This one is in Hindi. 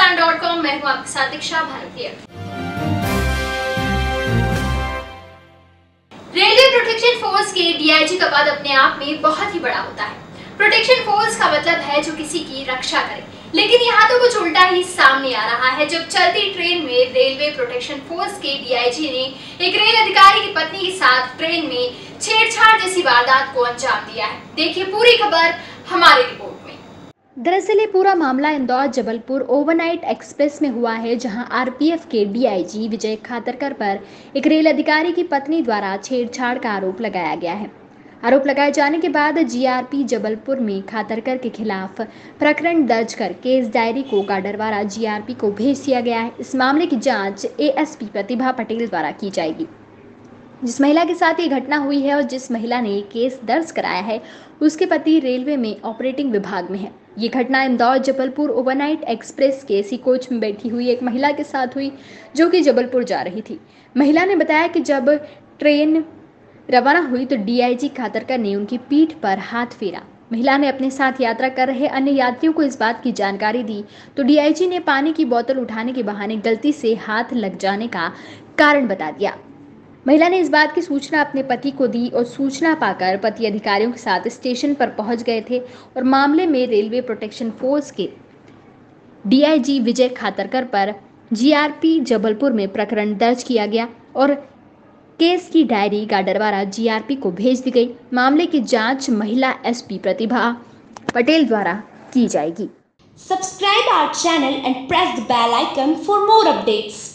हिंदुस्तान.com। मैं हूं आपके साथ Deeksha Bhartiya. Railway Protection Force के डीआईजी का पद अपने आप में बहुत ही बड़ा होता है। प्रोटेक्शन फोर्स का मतलब है जो किसी की रक्षा करे, लेकिन यहाँ तो कुछ उल्टा ही सामने आ रहा है जब चलती ट्रेन में रेलवे प्रोटेक्शन फोर्स के डीआईजी ने एक रेल अधिकारी की पत्नी के साथ ट्रेन में छेड़छाड़ जैसी वारदात को अंजाम दिया है। देखिए पूरी खबर हमारी रिपोर्ट में। दरअसल ये पूरा मामला इंदौर जबलपुर ओवरनाइट एक्सप्रेस में हुआ है, जहां आरपीएफ के डीआईजी विजय खातरकर पर एक रेल अधिकारी की पत्नी द्वारा छेड़छाड़ का आरोप लगाया गया है। आरोप लगाए जाने के बाद जीआरपी जबलपुर में खातरकर के खिलाफ प्रकरण दर्ज कर केस डायरी को गाडरवारा जीआरपी को भेज दिया गया है। इस मामले की जांच एएसपी प्रतिभा पटेल द्वारा की जाएगी। जिस महिला के साथ ये घटना हुई है और जिस महिला ने केस दर्ज कराया है, उसके पति रेलवे में ऑपरेटिंग विभाग में है। ये घटना इंदौर जबलपुर ओवरनाइट एक्सप्रेस के एसी कोच में बैठी हुई एक महिला के साथ हुई, जो कि जबलपुर जा रही थी। महिला ने बताया कि जब ट्रेन रवाना हुई तो डीआईजी खातरकर ने उनकी पीठ पर हाथ फेरा। महिला ने अपने साथ यात्रा कर रहे अन्य यात्रियों को इस बात की जानकारी दी तो डीआईजी ने पानी की बोतल उठाने के बहाने गलती से हाथ लग जाने का कारण बता दिया। महिला ने इस बात की सूचना अपने पति को दी और सूचना पाकर पति अधिकारियों के साथ स्टेशन पर पहुंच गए थे और मामले में रेलवे प्रोटेक्शन फोर्स के डीआईजी विजय खातरकर पर जीआरपी जबलपुर में प्रकरण दर्ज किया गया और केस की डायरी गाडरवारा जीआरपी को भेज दी गई। मामले की जांच महिला एसपी प्रतिभा पटेल द्वारा की जाएगी। Subscribe our channel and press the bell icon for more updates.